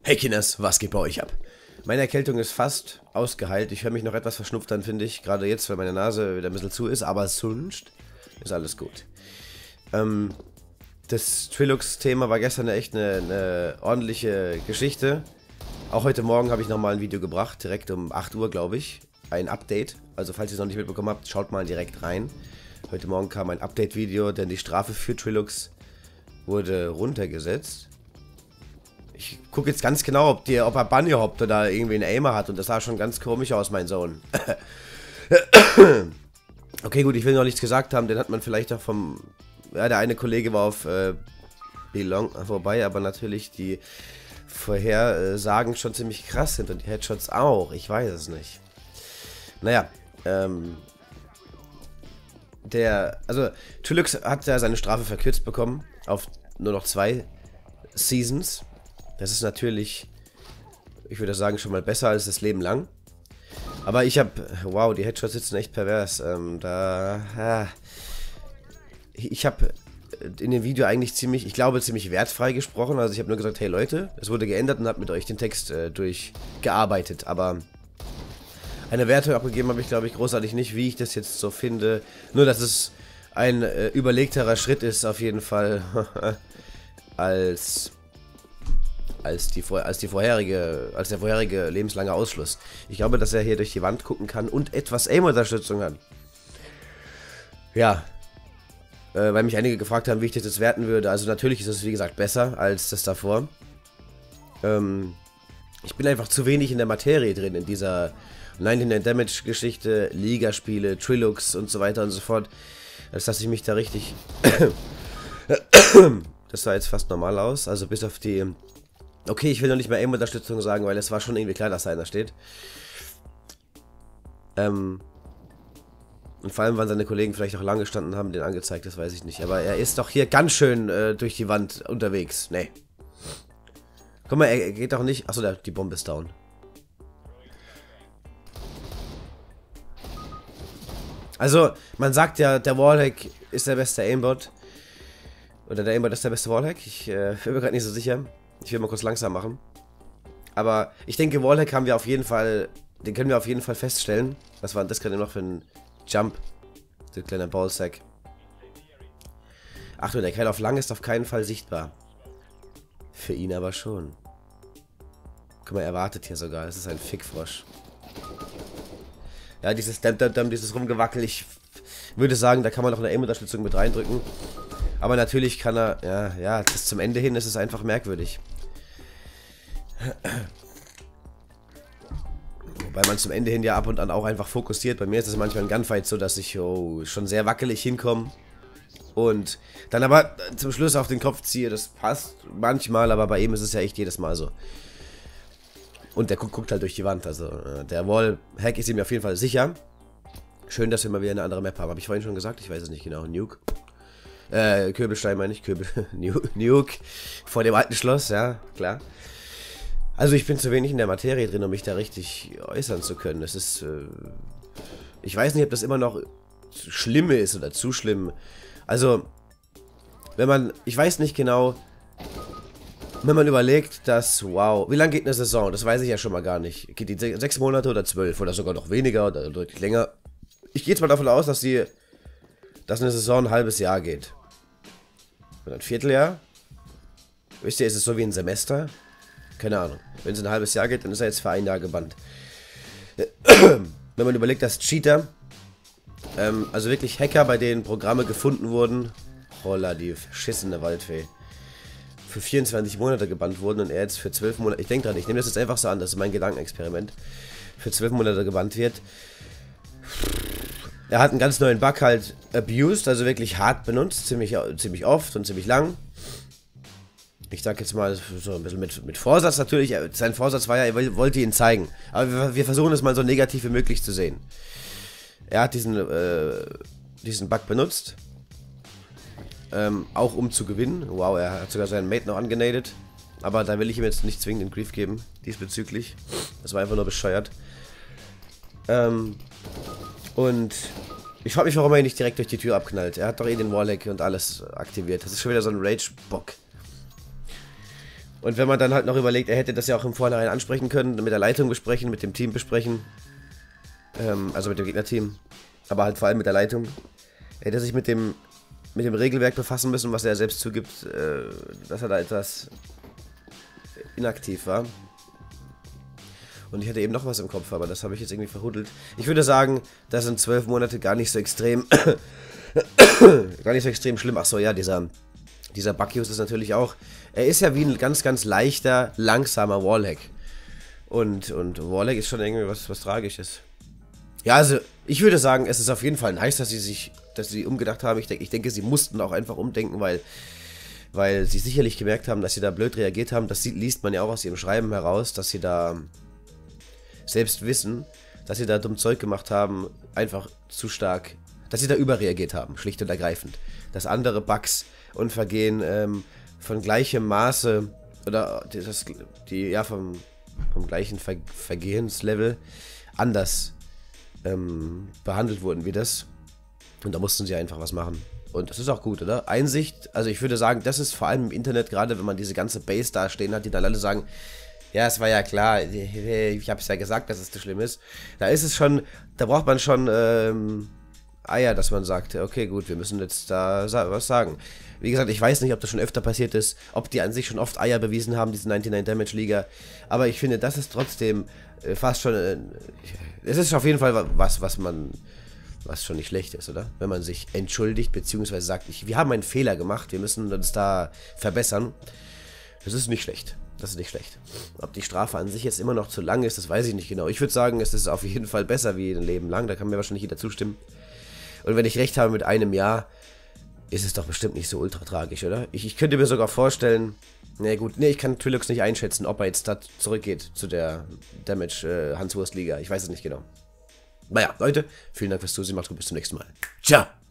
Hey Kinders, was geht bei euch ab? Meine Erkältung ist fast ausgeheilt. Ich höre mich noch etwas verschnupft an, finde ich. Gerade jetzt, weil meine Nase wieder ein bisschen zu ist. Aber sonst ist alles gut. Das Trilux-Thema war gestern echt eine ordentliche Geschichte. Auch heute Morgen habe ich nochmal ein Video gebracht. Direkt um 8 Uhr, glaube ich. Ein Update. Also falls ihr es noch nicht mitbekommen habt, schaut mal direkt rein. Heute Morgen kam ein Update-Video, denn die Strafe für Trilux wurde runtergesetzt. Ich gucke jetzt ganz genau, ob er Bunny hoppt oder irgendwie einen Aimer hat. Und das sah schon ganz komisch aus, mein Sohn. Okay, gut, ich will noch nichts gesagt haben. Den hat man vielleicht auch vom... Ja, der eine Kollege war auf Belong vorbei, aber natürlich die Vorhersagen schon ziemlich krass sind. Und die Headshots auch. Ich weiß es nicht. Naja, also Trilux hat ja seine Strafe verkürzt bekommen auf nur noch 2 Seasons. Das ist natürlich, ich würde sagen, schon mal besser als das Leben lang. Aber ich habe, wow, die Headshots sitzen echt pervers. Ich habe in dem Video eigentlich ziemlich wertfrei gesprochen. Also ich habe nur gesagt, hey Leute, es wurde geändert und habe mit euch den Text durchgearbeitet. Aber eine Wertung abgegeben habe ich, glaube ich, großartig nicht, wie ich das jetzt so finde. Nur, dass es ein überlegterer Schritt ist, auf jeden Fall, als der vorherige lebenslange Ausschluss. Ich glaube, dass er hier durch die Wand gucken kann und etwas Aim-Unterstützung hat. Ja. Weil mich einige gefragt haben, wie ich das jetzt werten würde. Also natürlich ist es, wie gesagt, besser als das davor. Ich bin einfach zu wenig in der Materie drin, in dieser 99 Damage Geschichte, Ligaspiele, Trilux und so weiter und so fort. Dass ich mich da richtig... Das sah jetzt fast normal aus, also bis auf die... Okay, ich will noch nicht mehr Aim-Unterstützung sagen, weil es war schon irgendwie klar, dass da einer steht. Und vor allem, wann seine Kollegen vielleicht auch lange gestanden haben, den angezeigt, das weiß ich nicht. Aber er ist doch hier ganz schön durch die Wand unterwegs. Nee. Guck mal, er geht doch nicht... Achso, die Bombe ist down. Also, man sagt ja, der Wallhack ist der beste Aimbot. Oder der Aimbot ist der beste Wallhack. Ich bin mir gerade nicht so sicher. Ich will mal kurz langsam machen. Aber ich denke, Wallhack haben wir auf jeden Fall... Den können wir auf jeden Fall feststellen. Was war denn das gerade noch für ein Jump? Der kleine Ballsack. Achtung, der Kerl auf lang ist auf keinen Fall sichtbar. Für ihn aber schon. Guck mal, er wartet hier sogar. Es ist ein Fickfrosch. Ja, dieses dieses Rumgewackel. Ich würde sagen, da kann man noch eine Aim-Unterstützung mit reindrücken. Aber natürlich kann er... Ja, bis zum Ende hin ist es einfach merkwürdig. Wobei man zum Ende hin ja ab und an auch einfach fokussiert. Bei mir ist es manchmal in Gunfight so, dass ich schon sehr wackelig hinkomme. Und dann aber zum Schluss auf den Kopf ziehe. Das passt manchmal, aber bei ihm ist es ja echt jedes Mal so. Und der guckt halt durch die Wand. Also der Wall-Hack ist ihm auf jeden Fall sicher. Schön, dass wir mal wieder eine andere Map haben. Habe ich vorhin schon gesagt? Ich weiß es nicht genau. Nuke. Kürbelstein meine ich. Nuke. Vor dem alten Schloss, ja, klar. Also ich bin zu wenig in der Materie drin, um mich da richtig äußern zu können. Das ist, ich weiß nicht, ob das immer noch schlimm ist oder zu schlimm. Also, ich weiß nicht genau, wenn man überlegt, dass, wow, wie lange geht eine Saison? Das weiß ich ja schon mal gar nicht. Geht die 6 Monate oder 12 oder sogar noch weniger oder deutlich länger? Ich gehe jetzt mal davon aus, dass eine Saison ein halbes Jahr geht. Oder ein Vierteljahr? Wisst ihr, ist es so wie ein Semester? Keine Ahnung. Wenn es ein halbes Jahr geht, dann ist er jetzt für ein Jahr gebannt. Wenn man überlegt, dass Cheater, also wirklich Hacker, bei denen Programme gefunden wurden, holla, die verschissene Waldfee, für 24 Monate gebannt wurden und er jetzt für 12 Monate, ich denke dran, ich nehme das jetzt einfach so an, das ist mein Gedankenexperiment, für 12 Monate gebannt wird. Er hat einen ganz neuen Bug halt abused, also wirklich hart benutzt, ziemlich oft und ziemlich lang. Ich sag jetzt mal so ein bisschen mit Vorsatz natürlich. Sein Vorsatz war ja, er wollte ihn zeigen. Aber wir versuchen es mal so negativ wie möglich zu sehen. Er hat diesen Bug benutzt. Auch um zu gewinnen. Wow, er hat sogar seinen Mate noch angenadet. Aber da will ich ihm jetzt nicht zwingend den Grief geben, diesbezüglich. Das war einfach nur bescheuert. Und ich frage mich, warum er ihn nicht direkt durch die Tür abknallt. Er hat doch eh den Wallhack und alles aktiviert. Das ist schon wieder so ein Rage-Bock. Und wenn man dann halt noch überlegt, er hätte das ja auch im Vorhinein ansprechen können, mit der Leitung besprechen, mit dem Team besprechen, also mit dem Gegnerteam, aber halt vor allem mit der Leitung, er hätte sich mit dem Regelwerk befassen müssen, was er selbst zugibt, dass er da etwas inaktiv war. Und ich hatte eben noch was im Kopf, aber das habe ich jetzt irgendwie verhuddelt. Ich würde sagen, das sind 12 Monate gar nicht so extrem, gar nicht so extrem schlimm. Ach so, ja, dieser Bug-Use ist natürlich auch, er ist ja wie ein ganz, ganz leichter, langsamer Wallhack. Und Wallhack ist schon irgendwie was Tragisches. Ja, also, ich würde sagen, es ist auf jeden Fall nice, dass sie umgedacht haben. Ich denke, sie mussten auch einfach umdenken, weil sie sicherlich gemerkt haben, dass sie da blöd reagiert haben. Das liest man ja auch aus ihrem Schreiben heraus, dass sie da selbst wissen, dass sie da dumm Zeug gemacht haben, einfach zu stark, dass sie da überreagiert haben, schlicht und ergreifend. Dass andere Bugs und Vergehen von gleichem Maße oder vom gleichen Vergehenslevel anders behandelt wurden wie das. Und da mussten sie einfach was machen. Und das ist auch gut, oder? Einsicht, also ich würde sagen, das ist vor allem im Internet, gerade wenn man diese ganze Base da stehen hat, die dann alle sagen, ja, es war ja klar, ich habe es ja gesagt, dass es so schlimm ist. Da ist es schon, da braucht man schon Eier, dass man sagt, okay, gut, wir müssen jetzt da was sagen. Wie gesagt, ich weiß nicht, ob das schon öfter passiert ist, ob die an sich schon oft Eier bewiesen haben, diese 99 Damage Liga. Aber ich finde, das ist trotzdem fast schon, es ist auf jeden Fall was schon nicht schlecht ist, oder? Wenn man sich entschuldigt, beziehungsweise sagt, wir haben einen Fehler gemacht, wir müssen uns da verbessern. Das ist nicht schlecht. Das ist nicht schlecht. Ob die Strafe an sich jetzt immer noch zu lang ist, das weiß ich nicht genau. Ich würde sagen, es ist auf jeden Fall besser wie ein Leben lang. Da kann mir wahrscheinlich jeder zustimmen. Und wenn ich recht habe mit einem Jahr, ist es doch bestimmt nicht so ultra tragisch, oder? Ich könnte mir sogar vorstellen, ich kann Trilux nicht einschätzen, ob er jetzt da zurückgeht zu der Damage Hanswurst Liga. Ich weiß es nicht genau. Naja, Leute, vielen Dank fürs Zusehen, macht's gut, bis zum nächsten Mal. Ciao!